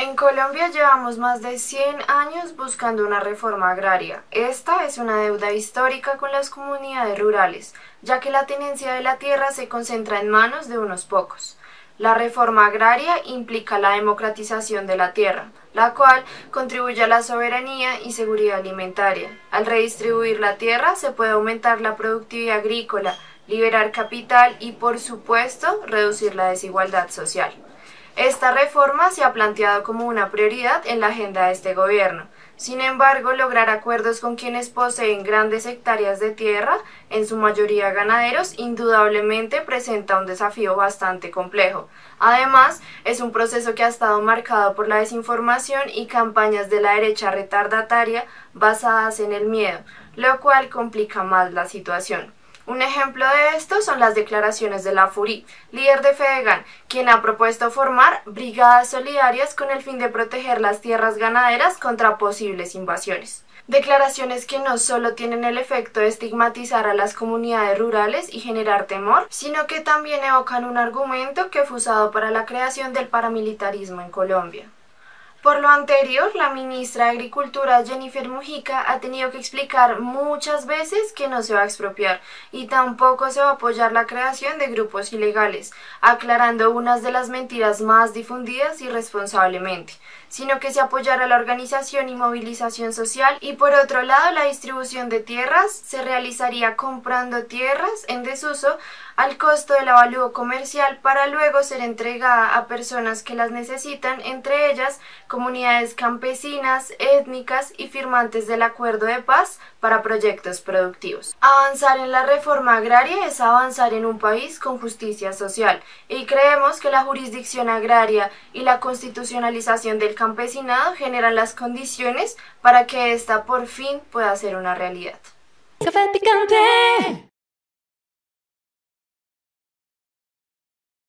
En Colombia llevamos más de 100 años buscando una reforma agraria. Esta es una deuda histórica con las comunidades rurales, ya que la tenencia de la tierra se concentra en manos de unos pocos. La reforma agraria implica la democratización de la tierra, la cual contribuye a la soberanía y seguridad alimentaria. Al redistribuir la tierra se puede aumentar la productividad agrícola, liberar capital y, por supuesto, reducir la desigualdad social. Esta reforma se ha planteado como una prioridad en la agenda de este gobierno. Sin embargo, lograr acuerdos con quienes poseen grandes hectáreas de tierra, en su mayoría ganaderos, indudablemente presenta un desafío bastante complejo. Además, es un proceso que ha estado marcado por la desinformación y campañas de la derecha retardataria basadas en el miedo, lo cual complica más la situación. Un ejemplo de esto son las declaraciones de la FURI, líder de Fedegan, quien ha propuesto formar brigadas solidarias con el fin de proteger las tierras ganaderas contra posibles invasiones. Declaraciones que no solo tienen el efecto de estigmatizar a las comunidades rurales y generar temor, sino que también evocan un argumento que fue usado para la creación del paramilitarismo en Colombia. Por lo anterior, la ministra de Agricultura, Jennifer Mujica, ha tenido que explicar muchas veces que no se va a expropiar y tampoco se va a apoyar la creación de grupos ilegales, aclarando unas de las mentiras más difundidas irresponsablemente, sino que se apoyará la organización y movilización social y, por otro lado, la distribución de tierras se realizaría comprando tierras en desuso al costo del avalúo comercial para luego ser entregada a personas que las necesitan, entre ellas comunidades campesinas, étnicas y firmantes del acuerdo de paz para proyectos productivos. Avanzar en la reforma agraria es avanzar en un país con justicia social, y creemos que la jurisdicción agraria y la constitucionalización del campesinado generan las condiciones para que esta por fin pueda ser una realidad. Café picante.